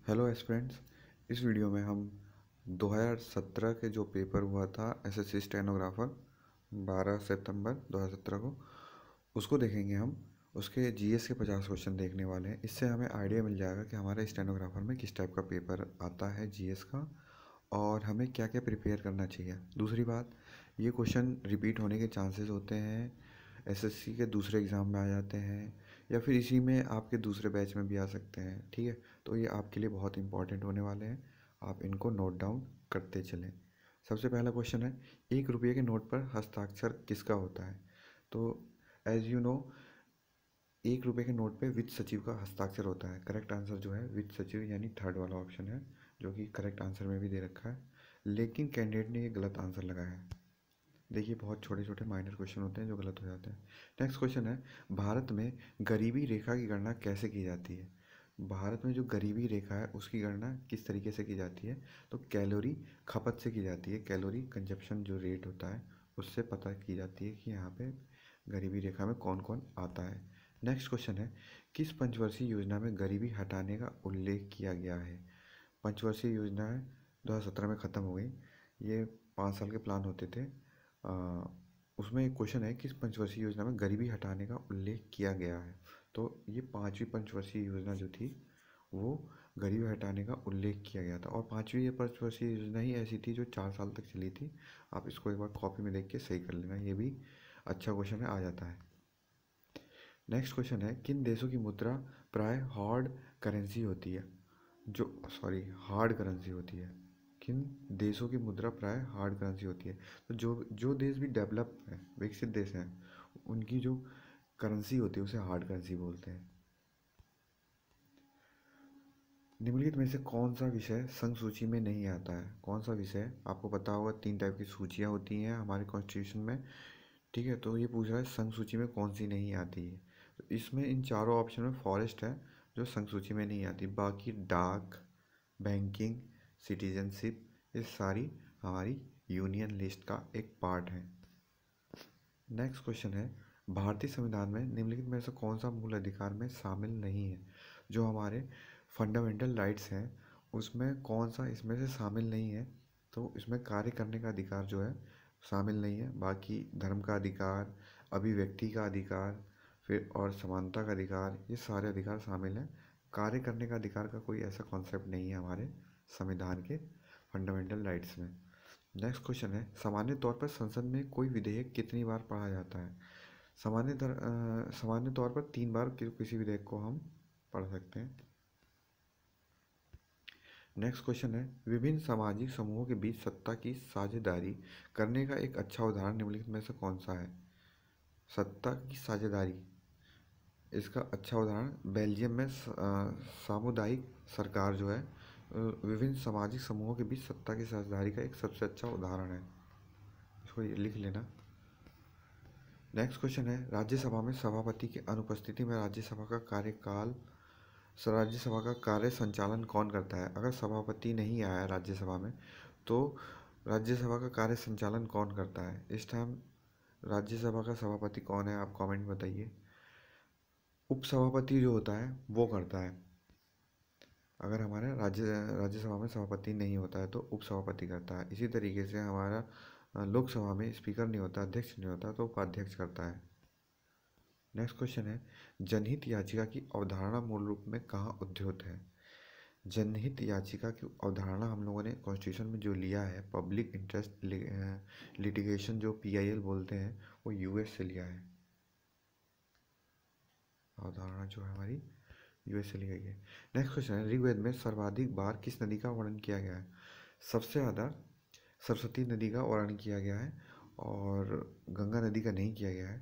Hello aspirants. इस video में हम 2017 के जो पेपर हुआ था एसएससी स्टेनोग्राफर 12 सितंबर 2017 को उसको देखेंगे हम। उसके जीएस के 50 क्वेश्चन देखने वाले हैं। इससे हमें आइडिया मिल जाएगा कि हमारे स्टेनोग्राफर में किस टाइप का पेपर आता है जीएस का और हमें क्या क्या प्रिपेयर करना चाहिए। दूसरी बात, ये क्वेश्चन रिपीट होने के चांसेस होते हैं, एसएससी के दूसरे एग्ज़ाम में आ जाते हैं या फिर इसी में आपके दूसरे बैच में भी आ सकते हैं। ठीक है, तो ये आपके लिए बहुत इंपॉर्टेंट होने वाले हैं, आप इनको नोट डाउन करते चलें। सबसे पहला क्वेश्चन है, 1 रुपये के नोट पर हस्ताक्षर किसका होता है? तो एज यू नो, 1 रुपये के नोट पे वित्त सचिव का हस्ताक्षर होता है। करेक्ट आंसर जो है वित्त सचिव यानी थर्ड वाला ऑप्शन है, जो कि करेक्ट आंसर में भी दे रखा है, लेकिन कैंडिडेट ने ये गलत आंसर लगाया है। देखिए, बहुत छोटे छोटे माइनर क्वेश्चन होते हैं जो गलत हो जाते हैं। नेक्स्ट क्वेश्चन है, भारत में गरीबी रेखा की गणना कैसे की जाती है? भारत में जो गरीबी रेखा है उसकी गणना किस तरीके से की जाती है? तो कैलोरी खपत से की जाती है। कैलोरी कंजप्शन जो रेट होता है उससे पता की जाती है कि यहाँ पे गरीबी रेखा में कौन कौन आता है। नेक्स्ट क्वेश्चन है, किस पंचवर्षीय योजना में गरीबी हटाने का उल्लेख किया गया है? पंचवर्षीय योजना है 2017 में ख़त्म हो गई। ये 5 साल के प्लान होते थे। उसमें एक क्वेश्चन है, किस पंचवर्षीय योजना में गरीबी हटाने का उल्लेख किया गया है? तो ये 5वीं पंचवर्षीय योजना जो थी वो गरीबी हटाने का उल्लेख किया गया था, और 5वीं ये पंचवर्षीय योजना ही ऐसी थी जो 4 साल तक चली थी। आप इसको एक बार कॉपी में देख के सही कर लेना, ये भी अच्छा क्वेश्चन है, आ जाता है। नेक्स्ट क्वेश्चन है, किन देशों की मुद्रा प्राय हार्ड करेंसी होती है? हार्ड करेंसी होती है। किन देशों की मुद्रा प्राय हार्ड करेंसी होती है? तो जो जो देश भी डेवलप है, विकसित देश हैं, उनकी जो करेंसी होती है उसे हार्ड करेंसी बोलते हैं। निम्नलिखित में से कौन सा विषय संघ सूची में नहीं आता है? कौन सा विषय? आपको पता होगा 3 टाइप की सूचियाँ होती हैं हमारे कॉन्स्टिट्यूशन में। ठीक है, तो ये पूछ रहा है संघ सूची में कौन सी नहीं आती है। तो इसमें इन चारों ऑप्शन में फॉरेस्ट है जो संघ सूची में नहीं आती, बाकी डाक, बैंकिंग, सिटीजनशिप, ये सारी हमारी यूनियन लिस्ट का एक पार्ट है। नेक्स्ट क्वेश्चन है, भारतीय संविधान में निम्नलिखित में से कौन सा मूल अधिकार में शामिल नहीं है? जो हमारे फंडामेंटल राइट्स हैं उसमें कौन सा इसमें से शामिल नहीं है? तो इसमें कार्य करने का अधिकार जो है शामिल नहीं है। बाकी धर्म का अधिकार, अभिव्यक्ति का अधिकार, फिर और समानता का अधिकार, ये सारे अधिकार शामिल हैं। कार्य करने का अधिकार का कोई ऐसा कॉन्सेप्ट नहीं है हमारे संविधान के फंडामेंटल राइट्स में। नेक्स्ट क्वेश्चन है, सामान्य तौर पर संसद में कोई विधेयक कितनी बार पढ़ा जाता है? सामान्य तौर पर 3 बार किसी विधेयक को हम पढ़ सकते हैं। नेक्स्ट क्वेश्चन है, विभिन्न सामाजिक समूहों के बीच सत्ता की साझेदारी करने का एक अच्छा उदाहरण निम्नलिखित में से कौन सा है? सत्ता की साझेदारी, इसका अच्छा उदाहरण बेल्जियम में सामुदायिक सरकार जो है विभिन्न सामाजिक समूहों के बीच सत्ता की साझेदारी का एक सबसे अच्छा उदाहरण है। इसको लिख लेना। नेक्स्ट क्वेश्चन है, राज्यसभा में सभापति की अनुपस्थिति में राज्यसभा का कार्य संचालन कौन करता है? अगर सभापति नहीं आया राज्यसभा में तो राज्यसभा का कार्य संचालन कौन करता है? इस टाइम राज्यसभा का सभापति कौन है, आप कमेंट में बताइए। उपसभापति जो होता है वो करता है। अगर हमारे राज्यसभा में सभापति नहीं होता है तो उपसभापति करता है। इसी तरीके से हमारा लोकसभा में स्पीकर नहीं होता, अध्यक्ष नहीं होता, तो उपाध्यक्ष करता है। नेक्स्ट क्वेश्चन है, जनहित याचिका की अवधारणा मूल रूप में कहाँ उद्भूत है? जनहित याचिका की अवधारणा हम लोगों ने कॉन्स्टिट्यूशन में जो लिया है, पब्लिक इंटरेस्ट लिटिगेशन जो PIL बोलते हैं, वो US से लिया है। अवधारणा जो है हमारी US से ली गई है। नेक्स्ट क्वेश्चन है, ऋग्वेद में सर्वाधिक बार किस नदी का वर्णन किया गया है? सबसे ज़्यादा सरस्वती नदी का वर्णन किया गया है और गंगा नदी का नहीं किया गया है।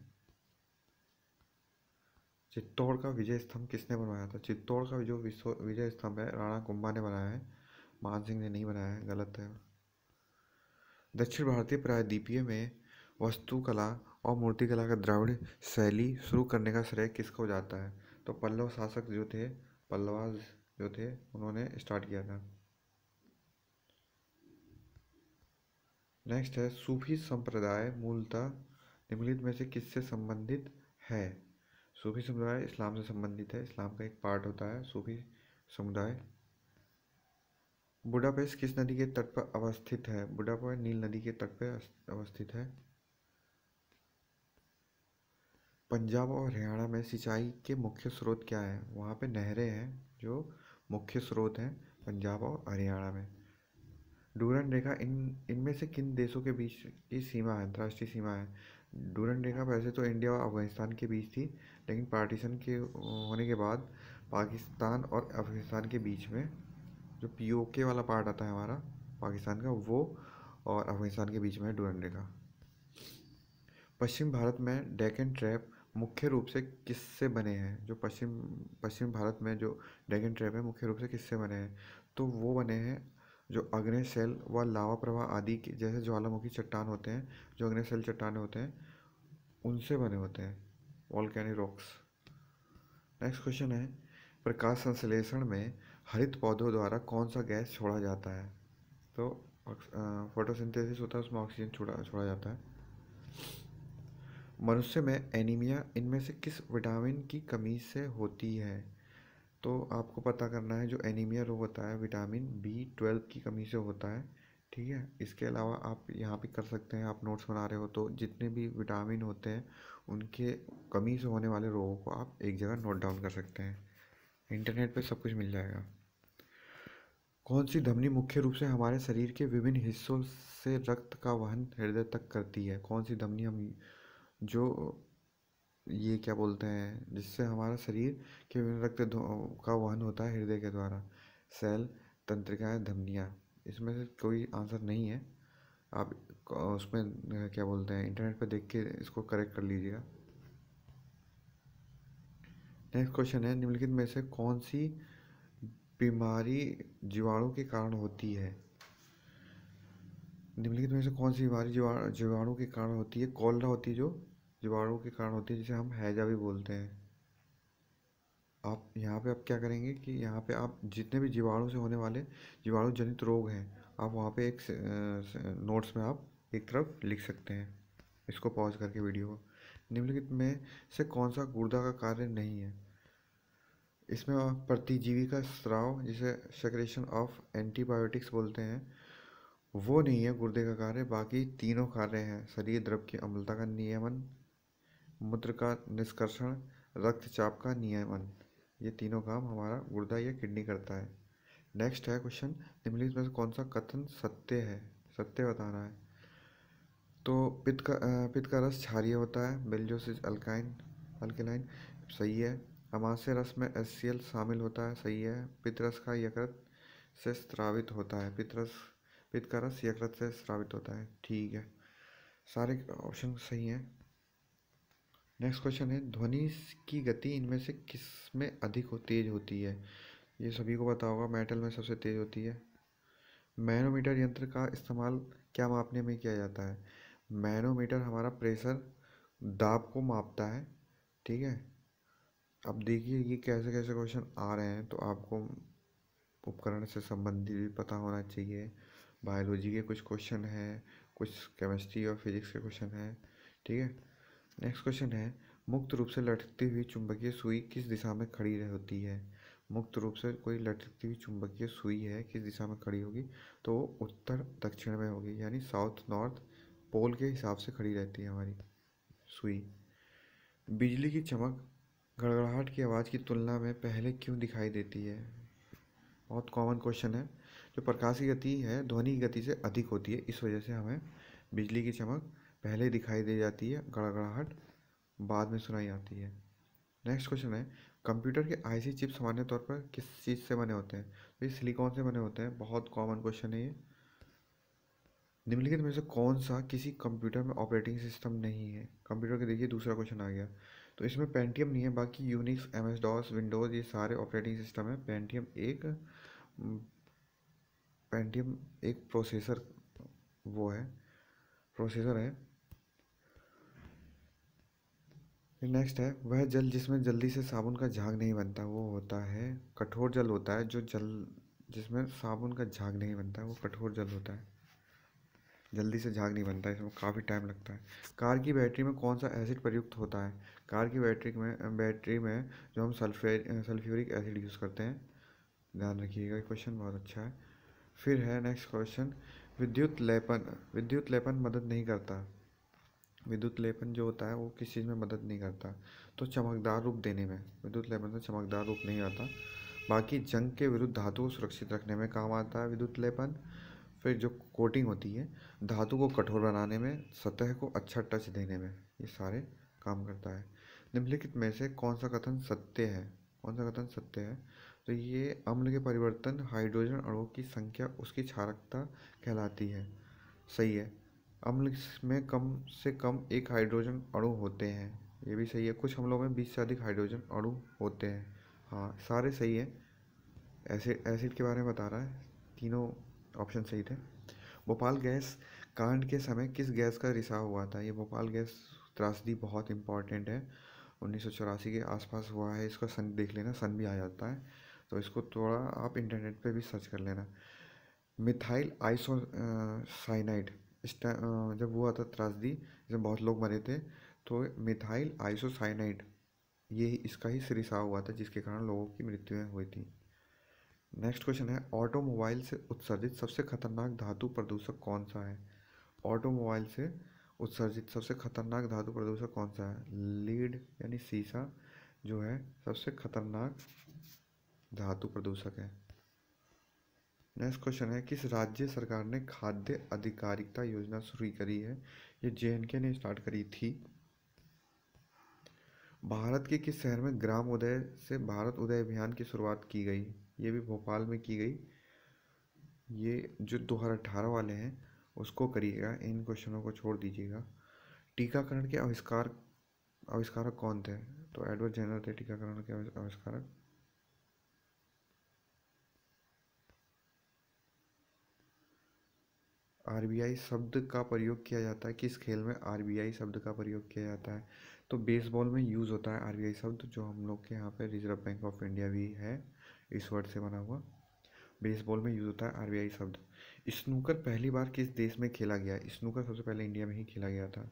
चित्तौड़ का विजय स्तंभ किसने बनवाया था? चित्तौड़ का जो विजय स्तंभ है राणा कुंभा ने बनाया है, मान सिंह ने नहीं बनाया है, गलत है। दक्षिण भारतीय प्रायद्वीपीय में वास्तुकला और मूर्तिकला का द्रविड़ शैली शुरू करने का श्रेय किसको जाता है? तो पल्लव शासक जो थे, पल्लवाज जो थे, उन्होंने स्टार्ट किया था। नेक्स्ट है, सूफी संप्रदाय मूलतः निम्नलिखित में से किससे संबंधित है? सूफी समुदाय इस्लाम से संबंधित है, इस्लाम का एक पार्ट होता है सूफी समुदाय। बुडापेस्ट किस नदी के तट पर अवस्थित है? बुडापेस्ट नील नदी के तट पर अवस्थित है। पंजाब और हरियाणा में सिंचाई के मुख्य स्रोत क्या है? वहाँ पे नहरें हैं जो मुख्य स्रोत हैं पंजाब और हरियाणा में। डूरन रेखा इन इनमें से किन देशों के बीच की सीमा है, अंतर्राष्ट्रीय सीमा है? डूरन रेखा वैसे तो इंडिया और अफगानिस्तान के बीच थी, लेकिन पार्टीशन के होने के बाद पाकिस्तान और अफगानिस्तान के बीच में जो पीओके वाला पार्ट आता है हमारा पाकिस्तान का, वो और अफगानिस्तान के बीच में है डूरन रेखा। पश्चिम भारत में डेक्कन ट्रैप मुख्य रूप से किससे बने हैं? जो पश्चिम पश्चिम भारत में जो डेक्कन ट्रैप है मुख्य रूप से किससे बने हैं? तो वो बने हैं जो अग्नेय शेल व लावा प्रवाह आदि के जैसे ज्वालामुखी चट्टान होते हैं, जो अग्नेय शेल चट्टान होते हैं उनसे बने होते हैं, वॉल्केनिक रॉक्स। नेक्स्ट क्वेश्चन है, प्रकाश संश्लेषण में हरित पौधों द्वारा कौन सा गैस छोड़ा जाता है? तो फोटोसिंथेसिस होता है, उसमें ऑक्सीजन छोड़ा छोड़ा जाता है। मनुष्य में एनीमिया इनमें से किस विटामिन की कमी से होती है? तो आपको पता करना है, जो एनीमिया रोग होता है विटामिन B12 की कमी से होता है। ठीक है, इसके अलावा आप यहाँ पे कर सकते हैं, आप नोट्स बना रहे हो तो जितने भी विटामिन होते हैं उनके कमी से होने वाले रोगों को आप एक जगह नोट डाउन कर सकते हैं। इंटरनेट पे सब कुछ मिल जाएगा। कौन सी धमनी मुख्य रूप से हमारे शरीर के विभिन्न हिस्सों से रक्त का वहन हृदय तक करती है? कौन सी धमनी हम जो ये क्या बोलते हैं जिससे हमारा शरीर के विभिन्न का वहन होता है हृदय के द्वारा? सेल, तंत्रिकाएं, धमनियाँ। इसमें से कोई आंसर नहीं है। आप उसमें क्या बोलते हैं इंटरनेट पर देख के इसको करेक्ट कर लीजिएगा। नेक्स्ट क्वेश्चन है, निम्नलिखित में से कौन सी बीमारी जीवाणु के कारण होती है? निम्नलिखित में से कौन सी बीमारी जीवाणु के कारण होती है? कॉलरा होती है जो जीवाणु के कारण होती है, जिसे हम हैजा भी बोलते हैं। आप यहाँ पे आप क्या करेंगे कि यहाँ पे आप जितने भी जीवाणु से होने वाले जीवाणु जनित रोग हैं, आप वहाँ पे एक नोट्स में आप एक तरफ लिख सकते हैं, इसको पॉज करके वीडियो को। निम्नलिखित में से कौन सा गुर्दा का कार्य नहीं है? इसमें प्रतिजीवी का स्राव, जिसे सेक्रेशन ऑफ एंटीबायोटिक्स बोलते हैं, वो नहीं है गुर्दे का कार्य। बाकी तीनों कार्य हैं, शरीर द्रव की अम्लता का नियमन, मूत्र का निष्कर्षण, रक्तचाप का नियमन। ये तीनों काम हमारा गुर्दा या किडनी करता है। नेक्स्ट है क्वेश्चन, निम्नलिखित में से कौन सा कथन सत्य है? सत्य बताना है। तो पित्त का रस क्षारीय होता है, बेल्जोस इज अल्कलाइन, सही है। अमाशय रस में HCl शामिल होता है, सही है। पित्त रस का यकृत से स्रावित होता है, पित्त का रस यकृत से स्रावित होता है, ठीक है। सारे ऑप्शन सही हैं। नेक्स्ट क्वेश्चन है, ध्वनि की गति इनमें से किस में अधिक तेज होती है? ये सभी को पता होगा, मेटल में सबसे तेज होती है। मैनोमीटर यंत्र का इस्तेमाल क्या मापने में किया जाता है? मैनोमीटर हमारा प्रेशर, दाब को मापता है, ठीक है। अब देखिए ये कैसे कैसे क्वेश्चन आ रहे हैं, तो आपको उपकरण से संबंधित भी पता होना चाहिए। बायोलॉजी के कुछ क्वेश्चन हैं, कुछ केमिस्ट्री और फिजिक्स के क्वेश्चन हैं, ठीक है। नेक्स्ट क्वेश्चन है, मुक्त रूप से लटकती हुई चुंबकीय सुई किस दिशा में खड़ी होती है? मुक्त रूप से कोई लटकती हुई चुंबकीय सुई है, किस दिशा में खड़ी होगी? तो उत्तर दक्षिण में होगी, यानी साउथ नॉर्थ पोल के हिसाब से खड़ी रहती है हमारी सुई। बिजली की चमक गड़गड़ाहट की आवाज़ की तुलना में पहले क्यों दिखाई देती है? बहुत कॉमन क्वेश्चन है। जो प्रकाश की गति है ध्वनि की गति से अधिक होती है, इस वजह से हमें बिजली की चमक पहले दिखाई दे जाती है, गड़गड़ाहट बाद में सुनाई आती है। नेक्स्ट क्वेश्चन है, कंप्यूटर के IC चिप सामान्य तौर पर किस चीज़ से बने होते हैं? तो ये सिलिकॉन से बने होते हैं, बहुत कॉमन क्वेश्चन है ये। निम्नलिखित में से कौन सा किसी कंप्यूटर में ऑपरेटिंग सिस्टम नहीं है? कंप्यूटर के देखिए दूसरा क्वेश्चन आ गया, तो इसमें पेंटियम नहीं है, बाकी यूनिक्स, MS-DOS, विंडोज़ ये सारे ऑपरेटिंग सिस्टम है। पेंटियम एक प्रोसेसर वो है, प्रोसेसर है। नेक्स्ट है, वह जल जिसमें जल्दी से साबुन का झाग नहीं बनता वो होता है कठोर जल होता है। जो जल जिसमें साबुन का झाग नहीं बनता वो कठोर जल होता है, जल्दी से झाग नहीं बनता, इसमें काफ़ी टाइम लगता है। कार की बैटरी में कौन सा एसिड प्रयुक्त होता है? कार की बैटरी में जो हम सल्फ्यूरिक एसिड यूज़ करते हैं, ध्यान रखिएगा, क्वेश्चन बहुत अच्छा है। फिर है नेक्स्ट क्वेश्चन, विद्युत लेपन मदद नहीं करता। विद्युत लेपन जो होता है वो किस चीज़ में मदद नहीं करता, तो चमकदार रूप देने में। विद्युत लेपन से चमकदार रूप नहीं आता। बाकी जंग के विरुद्ध धातु को सुरक्षित रखने में काम आता है विद्युत लेपन। फिर जो कोटिंग होती है, धातु को कठोर बनाने में, सतह को अच्छा टच देने में, ये सारे काम करता है। निम्नलिखित में से कौन सा कथन सत्य है? कौन सा कथन सत्य है? तो ये अम्ल के परिवर्तन हाइड्रोजन अणुओं की संख्या उसकी क्षारकता कहलाती है। सही है। अम्ल में कम से कम एक हाइड्रोजन अणु होते हैं, ये भी सही है। कुछ अम्लों में 20 से अधिक हाइड्रोजन अणु होते हैं। हाँ, सारे सही है। एसिड के बारे में बता रहा है, तीनों ऑप्शन सही थे। भोपाल गैस कांड के समय किस गैस का रिसाव हुआ था? ये भोपाल गैस त्रासदी बहुत इंपॉर्टेंट है, 1984 के आसपास हुआ है। इसका सन देख लेना, सन भी आ जाता है, तो इसको थोड़ा आप इंटरनेट पे भी सर्च कर लेना। मिथाइल आइसोसाइनाइड जब हुआ था त्रासदी, जब बहुत लोग मरे थे, तो मिथाइल आइसोसाइनाइड ये इसका ही रिसाव हुआ था, जिसके कारण लोगों की मृत्यु हुई थी। नेक्स्ट क्वेश्चन है, ऑटोमोबाइल से उत्सर्जित सबसे खतरनाक धातु प्रदूषक कौन सा है? ऑटोमोबाइल से उत्सर्जित सबसे खतरनाक धातु प्रदूषक कौन सा है? लीड यानी सीसा जो है सबसे खतरनाक धातु प्रदूषक है। नेक्स्ट क्वेश्चन है, किस राज्य सरकार ने खाद्य अधिकारिता योजना शुरू करी है? ये JNK ने स्टार्ट करी थी। भारत के किस शहर में ग्राम उदय से भारत उदय अभियान की शुरुआत की गई? ये भी भोपाल में की गई। ये जो 2018 वाले हैं उसको करिएगा, इन क्वेश्चनों को छोड़ दीजिएगा। टीकाकरण के आविष्कारक कौन थे? तो एडवर्ड जेनर थे टीकाकरण के आविष्कारक। RBI शब्द का प्रयोग किया जाता है किस खेल में? RBI शब्द का प्रयोग किया जाता है तो बेसबॉल में यूज़ होता है RBI शब्द, जो हम लोग के यहाँ पे रिजर्व बैंक ऑफ इंडिया भी है इस वर्ड से बना हुआ। बेसबॉल में यूज़ होता है RBI शब्द। स्नूकर पहली बार किस देश में खेला गया? स्नूकर सबसे पहले इंडिया में ही खेला गया था।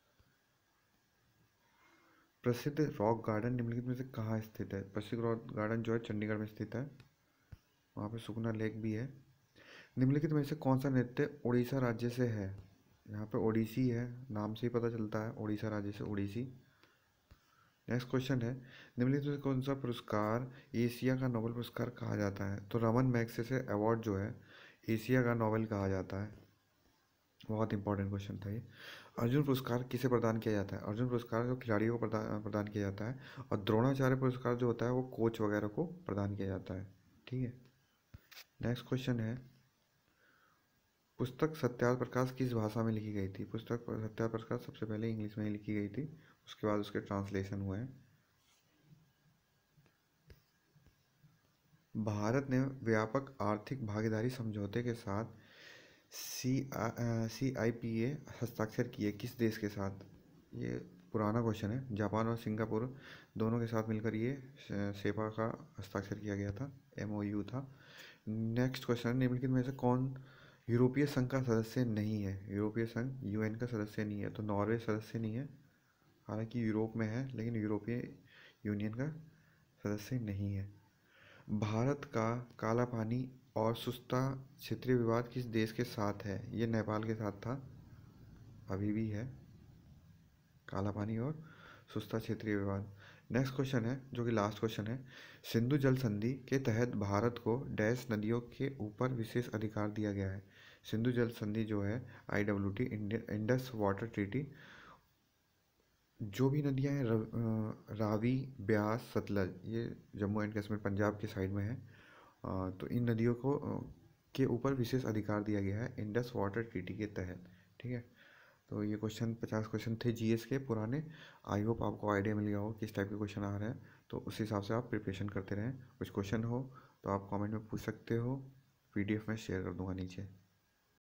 प्रसिद्ध रॉक गार्डन निम्नलिखित में से कहाँ स्थित है? प्रसिद्ध रॉक गार्डन जो है चंडीगढ़ में स्थित है, वहाँ पे सुखना लेक भी है। निम्नलिखित में से कौन सा नृत्य उड़ीसा राज्य से है? यहाँ पे ओडिसी है, नाम से ही पता चलता है उड़ीसा राज्य से ओडिसी। नेक्स्ट क्वेश्चन है, निम्नलिखित में से कौन सा पुरस्कार एशिया का नोबेल पुरस्कार कहा जाता है? तो रमन मैग्सेसे अवार्ड जो है एशिया का नोबेल कहा जाता है। बहुत इंपॉर्टेंट क्वेश्चन था ये। अर्जुन पुरस्कार किसे प्रदान किया जाता है? अर्जुन पुरस्कार जो खिलाड़ियों को प्रदान किया जाता है, और द्रोणाचार्य पुरस्कार जो होता है वो कोच वगैरह को प्रदान किया जाता है। ठीक है। नेक्स्ट क्वेश्चन है, पुस्तक सत्यार्थ प्रकाश किस भाषा में लिखी गई थी? पुस्तक सत्यार्थ प्रकाश सबसे पहले इंग्लिश में ही लिखी गई थी, उसके बाद उसके ट्रांसलेशन हुए हैं। भारत ने व्यापक आर्थिक भागीदारी समझौते के साथ CIPA हस्ताक्षर किए किस देश के साथ? ये पुराना क्वेश्चन है। जापान और सिंगापुर दोनों के साथ मिलकर ये सेपा का हस्ताक्षर किया गया था, MOU था। नेक्स्ट क्वेश्चन, निम्नलिखित में से कौन यूरोपीय संघ का सदस्य नहीं है? यूरोपीय संघ UN का सदस्य नहीं है, तो नॉर्वे सदस्य नहीं है, हालांकि यूरोप में है लेकिन यूरोपीय यूनियन का सदस्य नहीं है। भारत का काला पानी और सुस्ता क्षेत्रीय विवाद किस देश के साथ है? ये नेपाल के साथ था, अभी भी है काला पानी और सुस्ता क्षेत्रीय विवाद। नेक्स्ट क्वेश्चन है जो कि लास्ट क्वेश्चन है, सिंधु जल संधि के तहत भारत को डैश नदियों के ऊपर विशेष अधिकार दिया गया है? सिंधु जल संधि जो है IWT, इंडस वाटर ट्रीटी, जो भी नदियाँ हैं रावी, ब्यास, सतलज, ये जम्मू एंड कश्मीर पंजाब के साइड में है, तो इन नदियों को के ऊपर विशेष अधिकार दिया गया है इंडस वाटर ट्रीटी के तहत। ठीक है। तो ये 50 क्वेश्चन थे GS के पुराने। आई होप आपको आइडिया मिल गया हो किस टाइप के क्वेश्चन आ रहे हैं, तो उस हिसाब से आप प्रिपरेशन करते रहें। कुछ क्वेश्चन हो तो आप कमेंट में पूछ सकते हो, PDF में शेयर कर दूंगा नीचे।